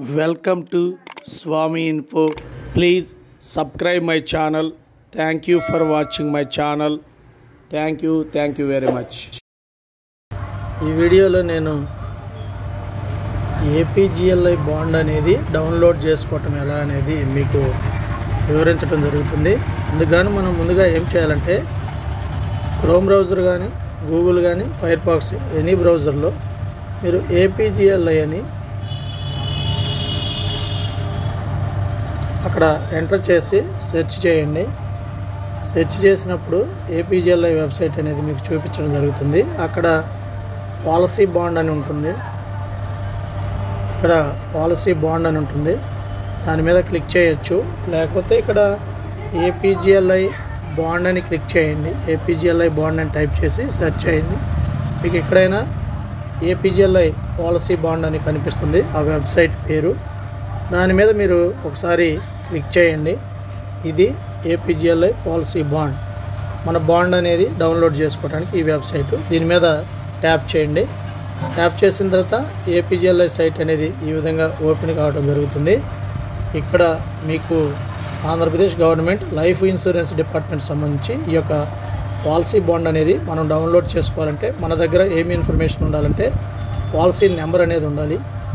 Welcome to Swami Info. Please subscribe my channel. Thank you for watching my channel. Thank you very much. ఈ వీడియోలో నేను APGLI bond అనేది download చేసుకోవటం ఎలా అనేది మీకు వివరించడం జరుగుతుంది. అందుకని మనం ముందుగా ఏం చేయాలంటే క్రోమ్ బ్రౌజర్ కానీ గూగుల్ కానీ ఫైర్ ఫాక్స్ ఎనీ బ్రౌజర్లో మీరు ఏపీజీఎల్ఐ అని అక్కడ ఎంటర్ చేసి సెర్చ్ చేయండి. సెర్చ్ చేసినప్పుడు ఏపీజీఎల్ఐ వెబ్సైట్ అనేది మీకు చూపించడం జరుగుతుంది. అక్కడ పాలసీ బాండ్ అని ఉంటుంది. ఇక్కడ పాలసీ బాండ్ అని ఉంటుంది. దాని మీద క్లిక్ చేయొచ్చు. లేకపోతే ఇక్కడ ఏపీజీఎల్ఐ బాండ్ అని క్లిక్ చేయండి. ఏపీజీఎల్ఐ బాండ్ అని టైప్ చేసి సెర్చ్ చేయండి. మీకు ఎక్కడైనా ఏపీజీఎల్ఐ పాలసీ బాండ్ అని కనిపిస్తుంది ఆ వెబ్సైట్ పేరు. దాని మీద మీరు ఒకసారి క్లిక్ చేయండి. ఇది ఏపీజీఎల్ఐ పాలసీ బాండ్. మన బాండ్ అనేది డౌన్లోడ్ చేసుకోవడానికి ఈ వెబ్సైట్. దీని మీద ట్యాప్ చేయండి. ట్యాప్ చేసిన తర్వాత ఏపీజీఎల్ఐ సైట్ అనేది ఈ విధంగా ఓపెన్ కావడం జరుగుతుంది. ఇక్కడ మీకు Andhra Pradesh government life insurance department సంబంధించి ఈ యొక్క పాలసీ బాండ్ అనేది మనం డౌన్లోడ్ చేసుకోవాలంటే మన దగ్గర ఏమి ఇన్ఫర్మేషన్ ఉండాలంటే పాలసీ నెంబర్ అనేది ఉండాలి.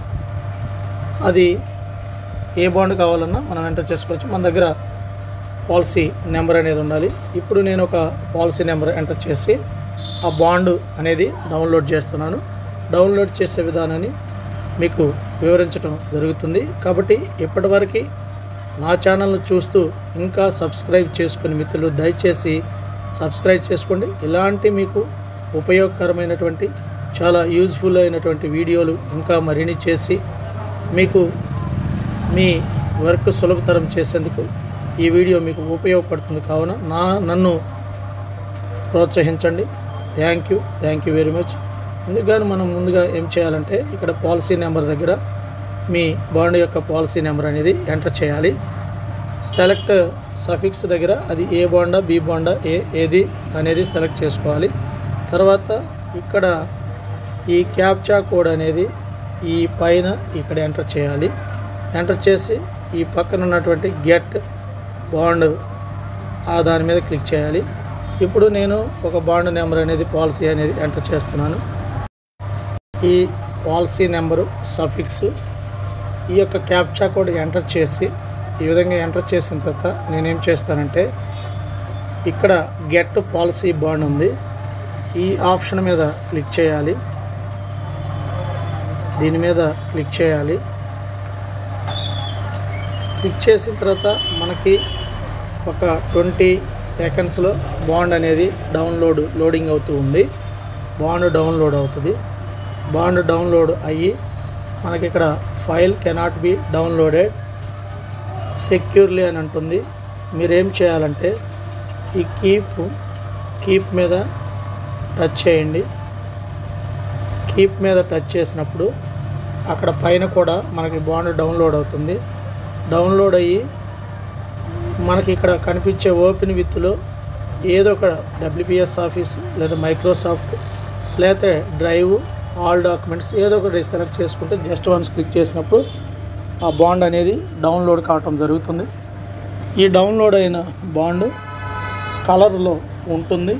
అది ఏ బాండ్ కావాలన్నా మనం ఎంటర్ చేసుకోవచ్చు. మన దగ్గర పాలసీ నెంబర్ అనేది ఉండాలి. ఇప్పుడు నేను ఒక పాలసీ నెంబర్ ఎంటర్ చేసి ఆ బాండ్ అనేది డౌన్లోడ్ చేస్తున్నాను. డౌన్లోడ్ చేసే విధానాన్ని మీకు వివరించడం జరుగుతుంది. కాబట్టి ఇప్పటివరకు నా ఛానల్ను చూస్తూ ఇంకా సబ్స్క్రైబ్ చేసుకుని మిత్రులు దయచేసి సబ్స్క్రైబ్ చేసుకోండి. ఇలాంటి మీకు ఉపయోగకరమైనటువంటి చాలా యూజ్ఫుల్ అయినటువంటి వీడియోలు ఇంకా మరిన్ని చేసి మీకు మీ వర్క్ సులభతరం చేసేందుకు ఈ వీడియో మీకు ఉపయోగపడుతుంది. కావున నన్ను ప్రోత్సహించండి. Thank you very much. అందుకని మనం ముందుగా ఏం చేయాలంటే ఇక్కడ పాలసీ నెంబర్ దగ్గర మీ బాండ్ యొక్క పాలసీ నెంబర్ అనేది ఎంటర్ చేయాలి. సెలెక్ట్ సఫిక్స్ దగ్గర అది ఏ బాండా బి బాండా ఏది అనేది సెలెక్ట్ చేసుకోవాలి. తర్వాత ఇక్కడ ఈ క్యాప్చా కోడ్ అనేది ఈ పైన ఇక్కడ ఎంటర్ చేయాలి. ఎంటర్ చేసి ఈ పక్కన ఉన్నటువంటి గెట్ బాండ్ దాని మీద క్లిక్ చేయాలి. ఇప్పుడు నేను ఒక బాండ్ నెంబర్ అనేది పాలసీ అనేది ఎంటర్ చేస్తున్నాను. ఈ పాలసీ నెంబరు సఫిక్స్ ఈ యొక్క క్యాప్చా కోడ్ ఎంటర్ చేసి ఈ విధంగా ఎంటర్ చేసిన తర్వాత నేనేం చేస్తానంటే ఇక్కడ గెట్ పాలసీ బాండ్ ఉంది. ఈ ఆప్షన్ మీద క్లిక్ చేయాలి. దీని మీద క్లిక్ చేయాలి. క్లిక్ చేసిన తర్వాత మనకి ఒక 20 సెకండ్స్లో బాండ్ అనేది లోడింగ్ అవుతూ ఉంది. బాండ్ డౌన్లోడ్ అవుతుంది. బాండ్ డౌన్లోడ్ అయ్యి మనకి ఇక్కడ file cannot be downloaded securely అని ఉంటుంది. మీరేం చేయాలంటే ఈ కీప్ మీద టచ్ చేయండి. కీప్ మీద టచ్ చేసినప్పుడు అక్కడ పైన కూడా మనకి బాండ్ డౌన్లోడ్ అవుతుంది. డౌన్లోడ్ అయ్యి మనకి ఇక్కడ కనిపించే ఓపెన్ విత్లో ఏదో ఒక డబ్ల్యూపీఎస్ ఆఫీస్ లేదా మైక్రోసాఫ్ట్ లేకపోతే డ్రైవ్ ఆల్ డాక్యుమెంట్స్ ఏదో ఒకటి సెలెక్ట్ చేసుకుంటే జస్ట్ వన్స్ క్లిక్ చేసినప్పుడు ఆ బాండ్ అనేది డౌన్లోడ్ కావటం జరుగుతుంది. ఈ డౌన్లోడ్ అయిన బాండ్ కలర్లో ఉంటుంది.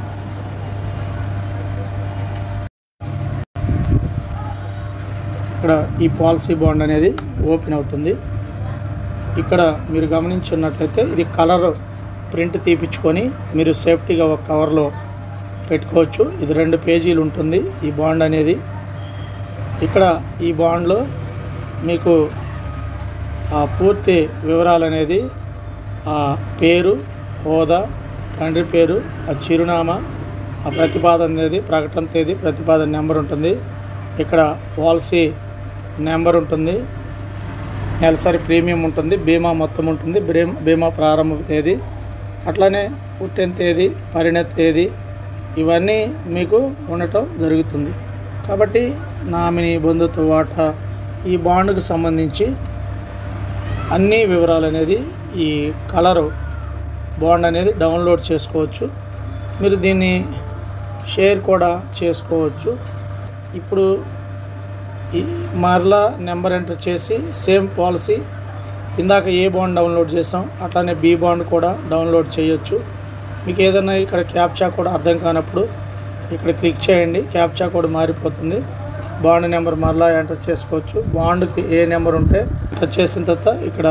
ఇక్కడ ఈ పాలసీ బాండ్ అనేది ఓపెన్ అవుతుంది. ఇక్కడ మీరు గమనించున్నట్లయితే ఇది కలర్ ప్రింట్ తీపించుకొని మీరు సేఫ్టీగా ఒక కవర్లో పెట్టుకోవచ్చు. ఇది 2 పేజీలు ఉంటుంది ఈ బాండ్ అనేది. ఇక్కడ ఈ బాండ్లో మీకు ఆ పూర్తి వివరాలు అనేది ఆ పేరు, హోదా, తండ్రి పేరు, ఆ చిరునామా, ఆ ప్రతిపాదన అనేది ప్రకటన తేదీ, ప్రతిపాదన నెంబర్ ఉంటుంది. ఇక్కడ పాలసీ నెంబర్ ఉంటుంది. నెలసరి ప్రీమియం ఉంటుంది. బీమా మొత్తం ఉంటుంది. బీమా ప్రారంభ తేదీ, అట్లానే పుట్టిన తేదీ, పరిణతి తేదీ ఇవన్నీ మీకు ఉండటం జరుగుతుంది. కాబట్టి నామినీ, బంధుత్వ వాటా ఈ బాండ్కు సంబంధించి అన్ని వివరాలు అనేది ఈ కలరు బాండ్ అనేది డౌన్లోడ్ చేసుకోవచ్చు. మీరు దీన్ని షేర్ కూడా చేసుకోవచ్చు. ఇప్పుడు ఈ మరలా నెంబర్ ఎంటర్ చేసి సేమ్ పాలసీ ఇందాక ఏ బాండ్ డౌన్లోడ్ చేసాం అట్లానే బి బాండ్ కూడా డౌన్లోడ్ చేయొచ్చు. మీకు ఏదైనా ఇక్కడ క్యాప్చా కూడా అర్థం కానప్పుడు ఇక్కడ క్లిక్ చేయండి, క్యాప్చా కోడ్ మారిపోతుంది. బాండ్ నెంబర్ మరలా ఎంటర్ చేసుకోవచ్చు. బాండ్కి ఏ నెంబర్ ఉంటే అది చేసిన తర్వాత ఇక్కడ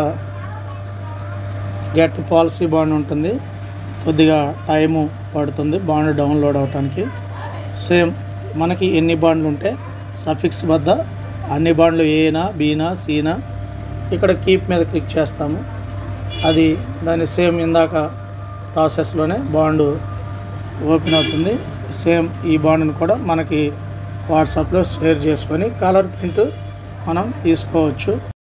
గెట్ పాలసీ బాండ్ ఉంటుంది. కొద్దిగా టైము పడుతుంది బాండ్ డౌన్లోడ్ అవడానికి. సేమ్ మనకి ఎన్ని బాండ్లు ఉంటే సఫిక్స్ వద్ద అన్ని బాండ్లు ఏనా బీనా సీనా ఇక్కడ కీప్ మీద క్లిక్ చేస్తాము. అది దాని సేమ్ ఇందాక ప్రాసెస్లోనే బాండ్ ఓపెన్ అవుతుంది. సేమ్ ఈ బాండ్ని కూడా మనకి వాట్సాప్లో షేర్ చేసుకొని కలర్ ప్రింట్ మనం తీసుకోవచ్చు.